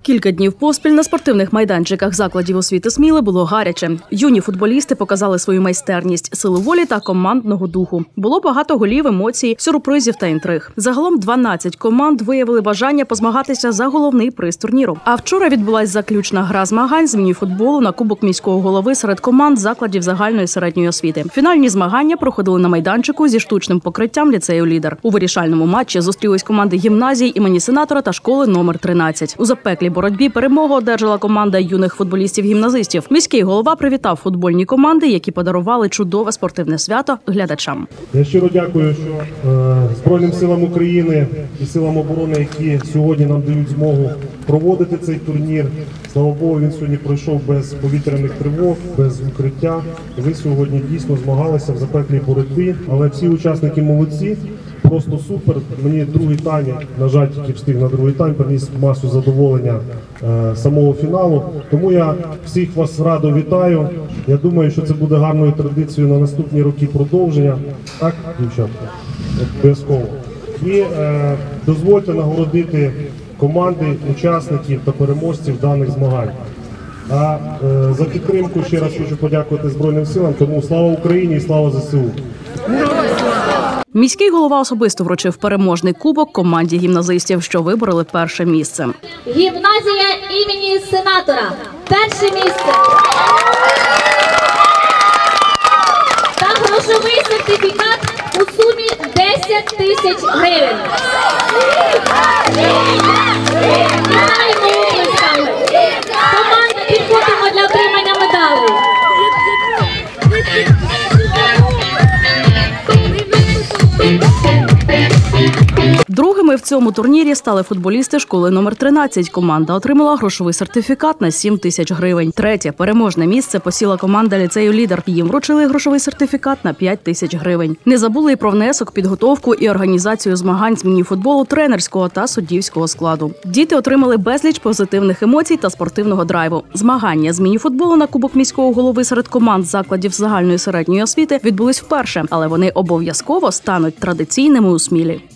Кілька днів поспіль на спортивних майданчиках закладів освіти Сміли було гаряче. Юні футболісти показали свою майстерність, силу волі та командного духу. Було багато голів, емоцій, сюрпризів та інтриг. Загалом 12 команд виявили бажання позмагатися за головний приз турніру. А вчора відбулась заключна гра змагань з мініфутболу на Кубок міського голови серед команд закладів загальної середньої освіти. Фінальні змагання проходили на майданчику зі штучним покриттям ліцею «Лідер». У вирішальному матчі зустрілись команди гімназії імені Сенатора та школи номер 13. У запеклій боротьбі перемогу одержала команда юних футболістів-гімназистів. Міський голова привітав футбольні команди, які подарували чудове спортивне свято глядачам. Я щиро дякую, що Збройним силам України і силам оборони, які сьогодні нам дають змогу проводити цей турнір. Слава Богу, він сьогодні пройшов без повітряних тривог, без укриття. Ви сьогодні дійсно змагалися в запеклій боротьбі, але всі учасники молодці. Просто супер. Мені другий тайм, на жаль, тільки встиг на другий тайм, приніс масу задоволення самого фіналу. Тому я всіх вас радо вітаю. Я думаю, що це буде гарною традицією на наступні роки продовження. Так, дівчатка? Обов'язково. І дозвольте нагородити команди, учасників та переможців даних змагань. А за підтримку ще раз хочу подякувати Збройним силам. Тому слава Україні і слава ЗСУ! Міський голова особисто вручив переможний кубок команді гімназистів, що вибороли перше місце. Гімназія імені Сенатора. Перше місце. Та грошовий сертифікат у сумі 10 тисяч гривень. Вітаємо оплесками. Команда, підходимо для отримання медалей. Другими в цьому турнірі стали футболісти школи номер 13. Команда отримала грошовий сертифікат на 7 тисяч гривень. Третє переможне місце посіла команда ліцею «Лідер». Їм вручили грошовий сертифікат на 5 тисяч гривень. Не забули і про внесок, підготовку і організацію змагань з мініфутболу тренерського та суддівського складу. Діти отримали безліч позитивних емоцій та спортивного драйву. Змагання з мініфутболу на Кубок міського голови серед команд закладів загальної середньої освіти відбулись вперше, але вони обов'язково стануть традиційними у Смілі.